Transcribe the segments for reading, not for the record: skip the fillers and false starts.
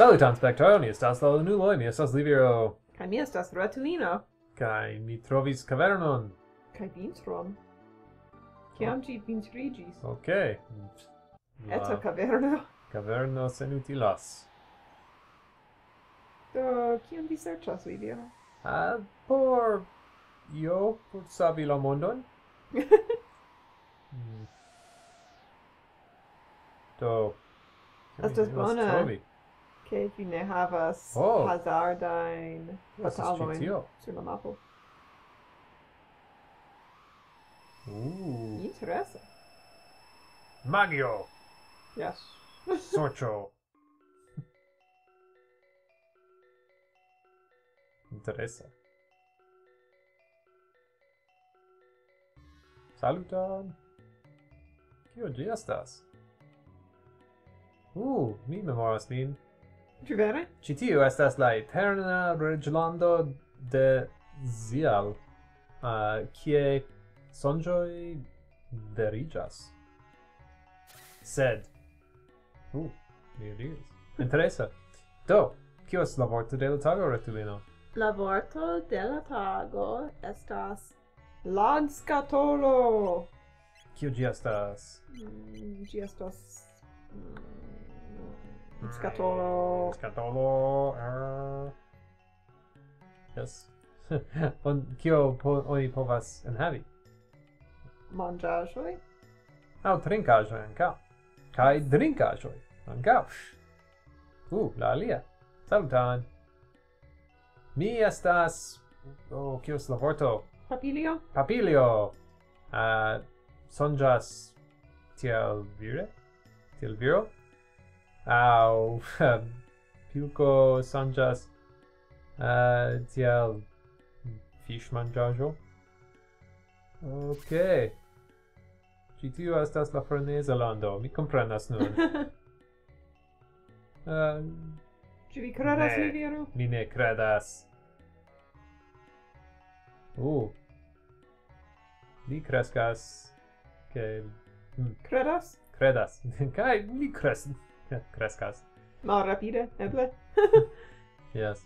Saluton, spectaro, mi estas la unuloj, mi estas Livio. Kaj mi estas ratulino. Kaj mi trovis cavernon. Kaj vintron. Kiam ĝi vintriĝis? Okej. Eta caverno. Caverno sen utilas. Do, kiam vi serĉas, Livio? Por savi la mondon. Do, Estas mi devas bona. trovi. Ke vi ne havas Oh. hazardajn Estas ĉi batalojn tio. sur la mapo. Interese. Magio, Yes. sorĉo. Interesa. Saluton. Kio ĝi estas? Mi memoras lin. Ĉu vere? Ĉi tiu estas la eterna reĝlando de Zial, kie sonĝoj veriĝas. Sed, mi diris. Interesa. Do, kio estas la vorto de la tago, Retulino? La vorto de la tago estas ladskatoloj. Kio ĝi estas? Ĝi estas skatolo. Skatolo. Yes. Kio oni povas enhavi? Manĝaĵoj. Aŭ trinkaĵoj ankaŭ. Kaj drinkaĵoj ankaŭ. La alia. Saluton. Mi estas... kio estas la vorto? Papilio. Papilio. Sonĝas tiel vire? Tiel viro? Aŭ pilko sonĝas tiel fiŝmanĝaĵo? Okej. Ĉi tiu estas la freneza lando, mi komprenas nun. Ĉu vi kredas, Ne. Livio? Mi ne kredas. Li kreskas ke Kredas? kredas. Kaj li kreskas. Malrapide, eble? Yes.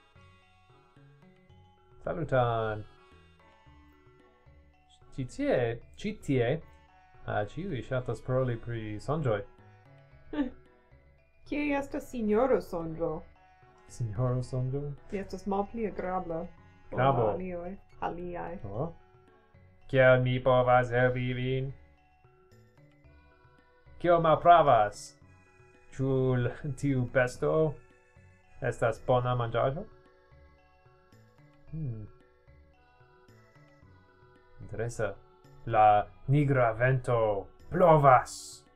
Saluton. Ĉi tie, ĉiuj ŝatas paroli pri sonĝoj. Kie estas Sinjoro Sonĝo? Sinjoro sonĝo? Li estas malpli agrabla. ol Knabo. Aliaj. Kiel mi povas helpi vin? Kio malpravas? Ĉu tiu besto estas bona manĝaĵo? Interesa. La nigra vento blovas.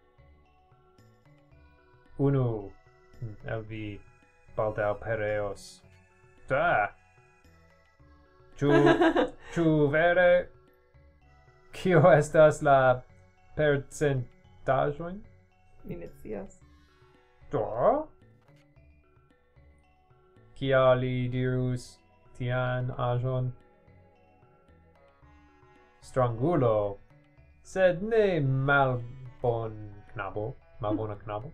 Unu el vi baldaŭ pereos. Ĉu vere? Kio estas la percentaĵojn? Mi ne scias. Do? Kial li dirus tian aĵon? Strangulo, sed ne malbona knabo.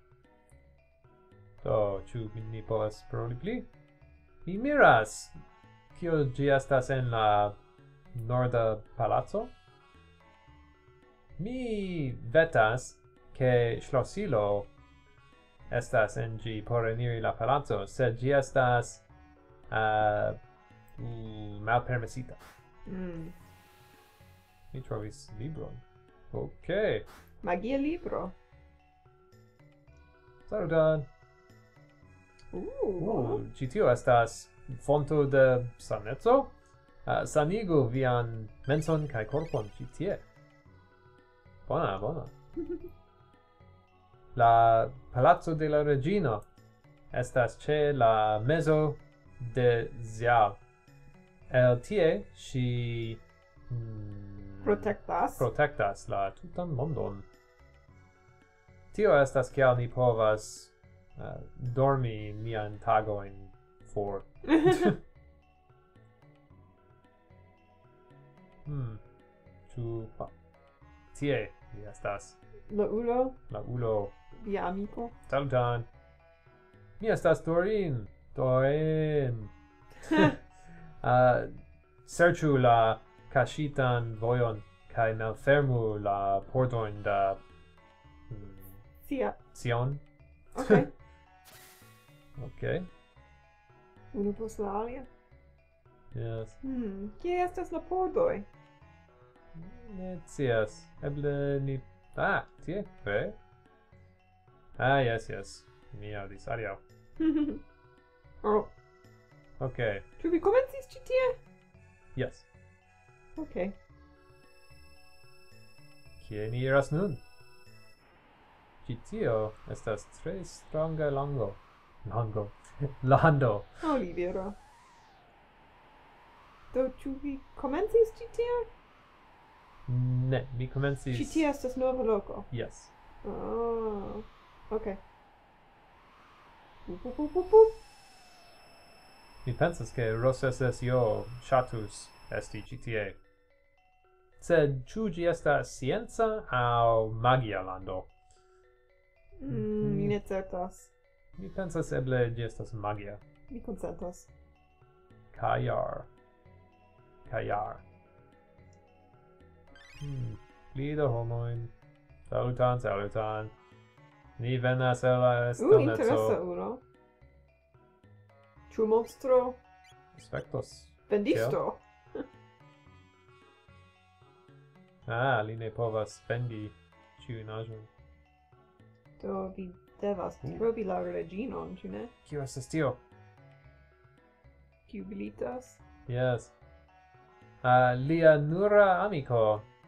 Do, ĉu ni povas paroli pli? Mi miras, kio ĝi estas en la norda palaco? Mi vetas, ke ŝlosilo estas en ĝi por eniri la palaco, sed ĝi estas malpermesita. Mi trovis libron. Okej. Magia libro. Saluton. Ĉi tio estas fonto de saneco. Sanigu vian menson kaj korpon ĉi tie. Bona. La palaco de la regino estas ĉe la mezo de Zial. El tie ŝi protektas la tutan mondon. Tio estas kial ni povas dormi mian tagojn for. Ĉu tie li estas? La ulo, La ulo. via amico. Saluton. Mi estas Dorin. Dorin. Serĉu la kaŝitan vojon kaj malfermu la portojn da Sion. Okay. Okay. Unu post la alia. Yes. Kie estas la pordoj? Ne scias. Eble ni... tie? Ve? Yes. Mi aŭdis. Adiaŭ. Oh. Okay. Ĉu vi komencis ĉi tie? Yes. Okay. Kie ni iras nun? Ĉi tio estas tre stranga lando. Olivero. Do ĉu vi komencis ĉi tie? Ne, mi komencis... Ĉi tie estas nova loko. Yes. Oh. Okay. Mi pensas ke Rosesesio ŝatus esti ĉi tie. Sed ĉu ĝi estas scienca aŭ magia lando? Mi ne certas. Mi pensas eble ĝi estas magia. Mi konsentas. Kajar. Pli da homojn. Salutan. Ni venas el la stelneco. Interesa uno. Ĉu monstro? Aspektos. Vendisto? Li ne povas vendi ĉiujn aĵojn. Do vi devas trovi la reĝinon, ĉu ne? Kio estas tio? Kiu glitas? Yes. Lia nura amiko.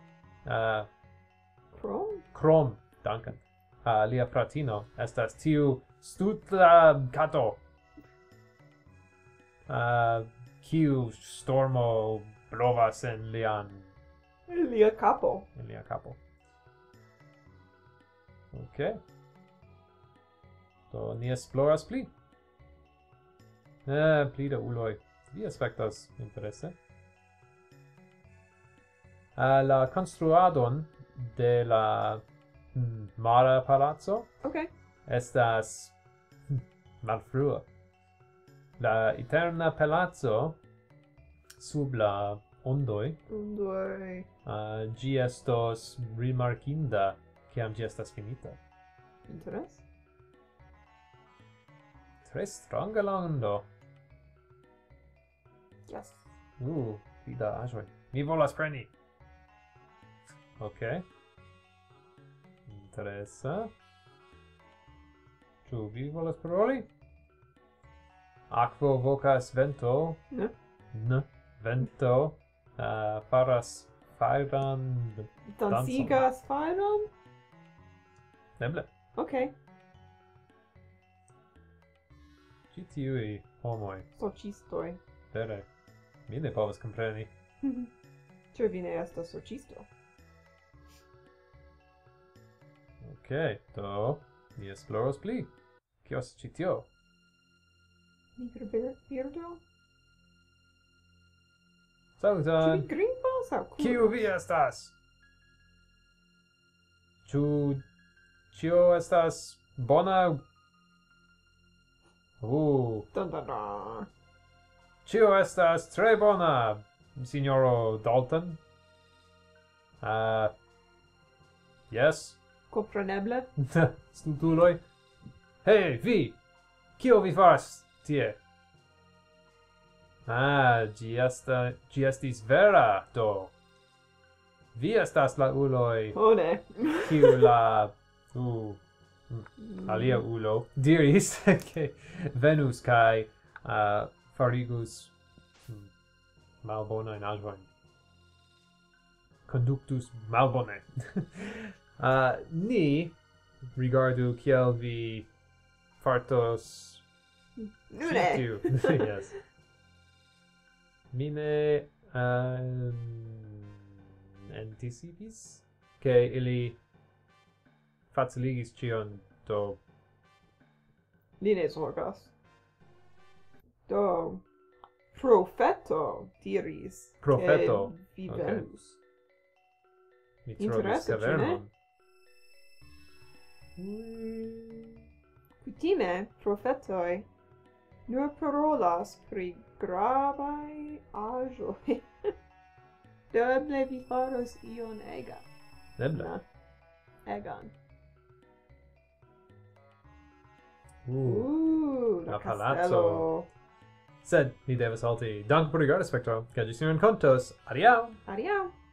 Krom, danken. Lia fratino estas tiu stulta kato. Kiu stormo blovas en Lia kapo. Okay. Do ni esploras pli. Pli da uloj. Vi aspektas interese. La konstruadon de la Mara Palazzo estas malfrua. La eterna palazzo sub la ondoj. Ĝi estos rimarkinda kiam ĝi estas finita. Interes? Tre stranga lando. Yes. Vida aĵoj. Mi volas preni. Okay. Interesa. Ĉu vi volas paroli? Akvo vokas vento. Ne. Vento faras fajran Dansigas fajron? Eble. Okay. Ĉi tiuj homoj. Sorĉistoj. Vere. Mi ne povas kompreni. Ĉu vi ne estas sorĉisto? Okay, do mi esploros pli. Kio estas ĉi tio? Nigra Saluton. Ĉu vi grimpas aŭ kuras? Kiu vi estas? Ĉu ĉio estas bona? Ĉio estas tre bona, Signoro Dalton. Yes. Kompreneble. Stultuloj. Hej, vi! Kio vi faras tie? Ĝi estis vera, do. Vi estas la uloj. Oh ne. Kiu la... alia ulo diris ke venus kaj farigus malbonajn aĵojn. Konduktus malbone. Ni rigardu kiel vi fartos Nune. Yes. Mi ne anticipis ke ili faciligis ĉion, do Li ne zorgas. Do profeto diris Profeto. ke vi Okay. venus. mi trovis Interese, ĉu ne? kavernon. Kutime profetoj nur parolas pri gravaj aĵoj. Do eble vi faros ion egan. Eble. Egan. La La palazzo. castello. Sed ni devas halti. Dank por rigardi, spektro. Kaj ĝis ni renkontos. Adiaŭ! Adiaŭ.